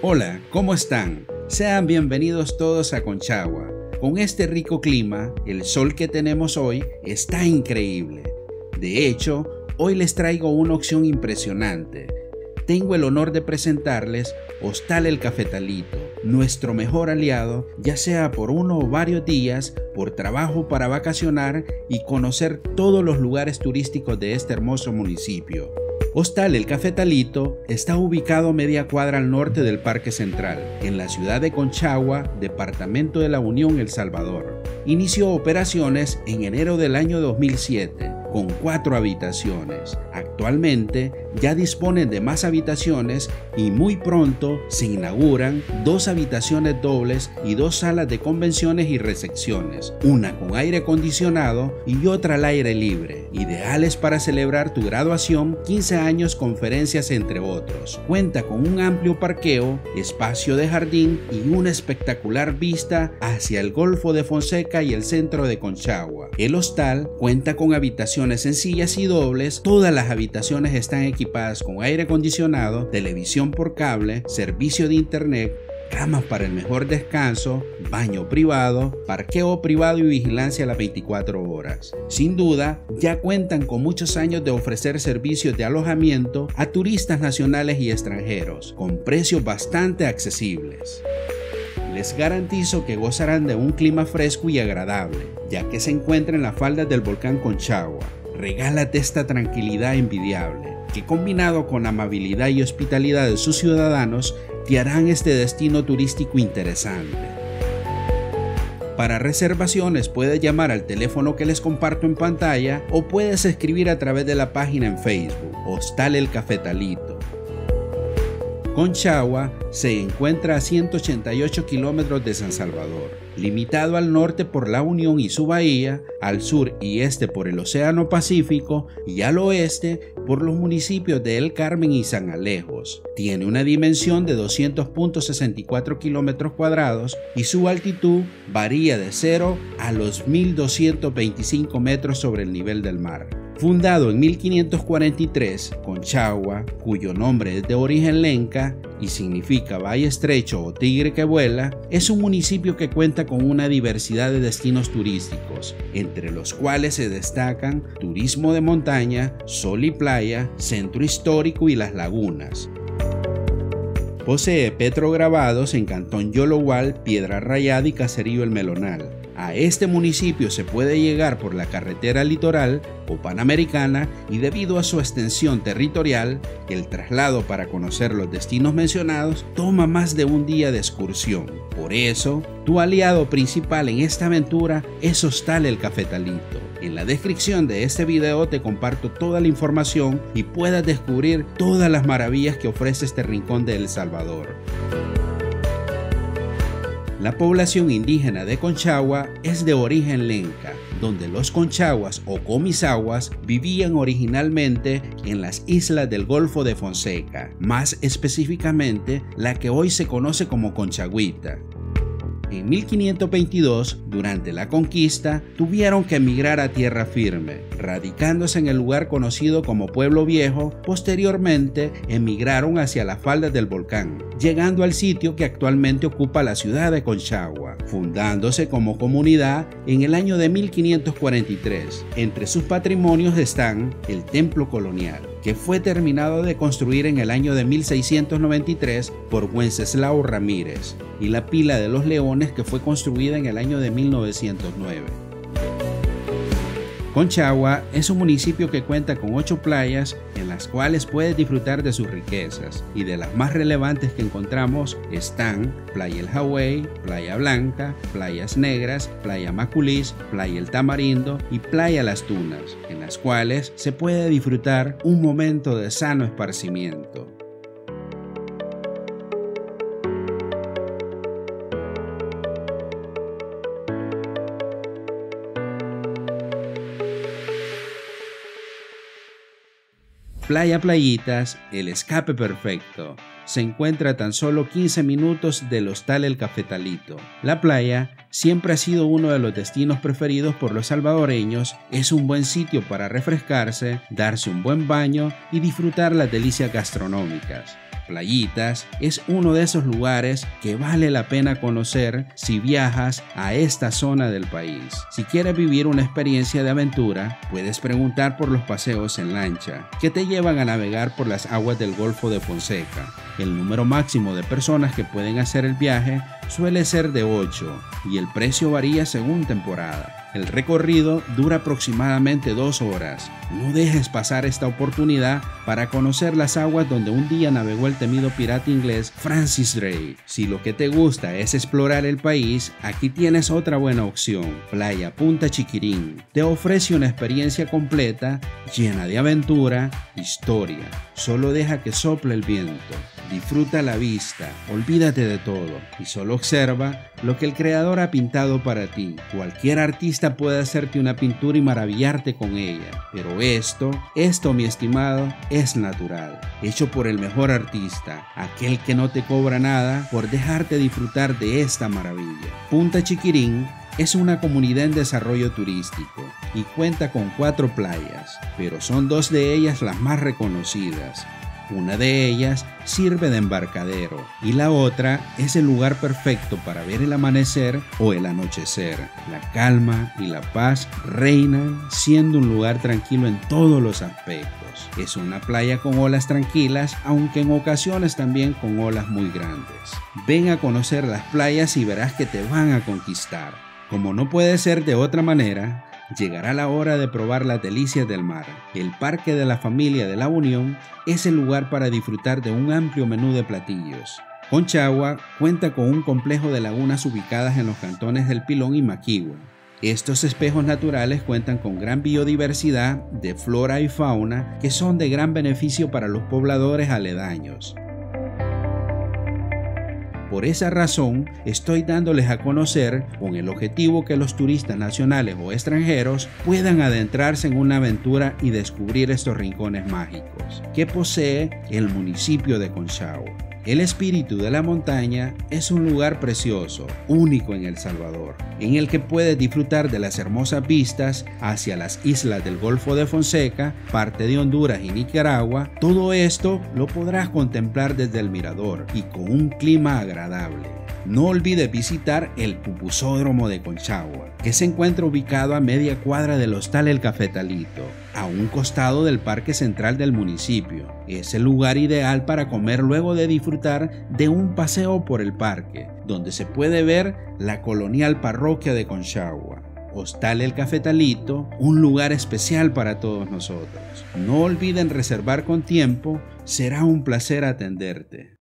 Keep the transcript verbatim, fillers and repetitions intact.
Hola, ¿cómo están? Sean bienvenidos todos a Conchagua. Con este rico clima, el sol que tenemos hoy está increíble. De hecho, hoy les traigo una opción impresionante. Tengo el honor de presentarles Hostal El Cafetalito, nuestro mejor aliado, ya sea por uno o varios días, por trabajo para vacacionar y conocer todos los lugares turísticos de este hermoso municipio. Hostal El Cafetalito está ubicado a media cuadra al norte del Parque Central, en la ciudad de Conchagua, departamento de La Unión, El Salvador. Inició operaciones en enero del año dos mil siete, con cuatro habitaciones. Actualmente ya disponen de más habitaciones y muy pronto se inauguran dos habitaciones dobles y dos salas de convenciones y recepciones, una con aire acondicionado y otra al aire libre, ideales para celebrar tu graduación, quince años, conferencias, entre otros. Cuenta con un amplio parqueo, espacio de jardín y una espectacular vista hacia el Golfo de Fonseca y el centro de Conchagua. El hostal cuenta con habitaciones sencillas y dobles. Todas las habitaciones están equipadas con aire acondicionado, televisión por cable, servicio de internet, camas para el mejor descanso, baño privado, parqueo privado y vigilancia a las veinticuatro horas. Sin duda, ya cuentan con muchos años de ofrecer servicios de alojamiento a turistas nacionales y extranjeros, con precios bastante accesibles. Les garantizo que gozarán de un clima fresco y agradable, ya que se encuentra en las faldas del volcán Conchagua. Regálate esta tranquilidad envidiable, que combinado con la amabilidad y hospitalidad de sus ciudadanos, te harán este destino turístico interesante. Para reservaciones puedes llamar al teléfono que les comparto en pantalla o puedes escribir a través de la página en Facebook, Hostal El Cafetalito. Conchagua se encuentra a ciento ochenta y ocho kilómetros de San Salvador, limitado al norte por La Unión y su bahía, al sur y este por el Océano Pacífico y al oeste por los municipios de El Carmen y San Alejos. Tiene una dimensión de doscientos punto sesenta y cuatro kilómetros cuadrados y su altitud varía de cero a los mil doscientos veinticinco metros sobre el nivel del mar. Fundado en mil quinientos cuarenta y tres, Conchagua, cuyo nombre es de origen lenca y significa valle estrecho o tigre que vuela, es un municipio que cuenta con una diversidad de destinos turísticos, entre los cuales se destacan turismo de montaña, sol y playa, centro histórico y las lagunas. Posee petrograbados en Cantón Yologual, Piedra Rayada y Caserío El Melonal. A este municipio se puede llegar por la carretera litoral o panamericana y debido a su extensión territorial, el traslado para conocer los destinos mencionados toma más de un día de excursión. Por eso, tu aliado principal en esta aventura es Hostal El Cafetalito. En la descripción de este video te comparto toda la información y puedas descubrir todas las maravillas que ofrece este rincón de El Salvador. La población indígena de Conchagua es de origen lenca, donde los conchaguas o comisaguas vivían originalmente en las islas del Golfo de Fonseca, más específicamente la que hoy se conoce como Conchagüita. En mil quinientos veintidós, durante la conquista, tuvieron que emigrar a tierra firme, radicándose en el lugar conocido como Pueblo Viejo. Posteriormente, emigraron hacia las faldas del volcán, llegando al sitio que actualmente ocupa la ciudad de Conchagua, fundándose como comunidad en el año de mil quinientos cuarenta y tres. Entre sus patrimonios están el Templo Colonial, que fue terminado de construir en el año de mil seiscientos noventa y tres por Wenceslao Ramírez, y la Pila de los Leones, que fue construida en el año de mil novecientos nueve. Conchagua es un municipio que cuenta con ocho playas en las cuales puedes disfrutar de sus riquezas, y de las más relevantes que encontramos están Playa El Hawái, Playa Blanca, Playas Negras, Playa Maculis, Playa El Tamarindo y Playa Las Tunas, en las cuales se puede disfrutar un momento de sano esparcimiento. Playa Playitas, el escape perfecto. Se encuentra a tan solo quince minutos del Hostal El Cafetalito. La playa siempre ha sido uno de los destinos preferidos por los salvadoreños. Es un buen sitio para refrescarse, darse un buen baño y disfrutar las delicias gastronómicas. Playitas es uno de esos lugares que vale la pena conocer si viajas a esta zona del país. Si quieres vivir una experiencia de aventura, puedes preguntar por los paseos en lancha, que te llevan a navegar por las aguas del Golfo de Fonseca. El número máximo de personas que pueden hacer el viaje suele ser de ocho y el precio varía según temporada. El recorrido dura aproximadamente dos horas. No dejes pasar esta oportunidad para conocer las aguas donde un día navegó el temido pirata inglés Francis Drake. Si lo que te gusta es explorar el país, aquí tienes otra buena opción. Playa Punta Chiquirín te ofrece una experiencia completa, llena de aventura, historia. Solo deja que sople el viento. Disfruta la vista, olvídate de todo y solo observa lo que el creador ha pintado para ti. Cualquier artista puede hacerte una pintura y maravillarte con ella, pero esto, esto mi estimado, es natural, hecho por el mejor artista, aquel que no te cobra nada por dejarte disfrutar de esta maravilla. Punta Chiquirín es una comunidad en desarrollo turístico y cuenta con cuatro playas, pero son dos de ellas las más reconocidas. Una de ellas sirve de embarcadero y la otra es el lugar perfecto para ver el amanecer o el anochecer. La calma y la paz reinan, siendo un lugar tranquilo en todos los aspectos. Es una playa con olas tranquilas, aunque en ocasiones también con olas muy grandes. Ven a conocer las playas y verás que te van a conquistar. Como no puede ser de otra manera, llegará la hora de probar las delicias del mar. El Parque de la Familia de la Unión es el lugar para disfrutar de un amplio menú de platillos. Conchagua cuenta con un complejo de lagunas ubicadas en los cantones del Pilón y Maquigua. Estos espejos naturales cuentan con gran biodiversidad de flora y fauna que son de gran beneficio para los pobladores aledaños. Por esa razón, estoy dándoles a conocer con el objetivo que los turistas nacionales o extranjeros puedan adentrarse en una aventura y descubrir estos rincones mágicos que posee el municipio de Conchagua. El espíritu de la montaña es un lugar precioso, único en El Salvador, en el que puedes disfrutar de las hermosas vistas hacia las islas del Golfo de Fonseca, parte de Honduras y Nicaragua. Todo esto lo podrás contemplar desde el mirador y con un clima agradable. No olvides visitar el Pupusódromo de Conchagua, que se encuentra ubicado a media cuadra del Hostal El Cafetalito, a un costado del Parque Central del municipio. Es el lugar ideal para comer luego de disfrutar de un paseo por el parque, donde se puede ver la colonial parroquia de Conchagua. Hostal El Cafetalito, un lugar especial para todos nosotros. No olviden reservar con tiempo, será un placer atenderte.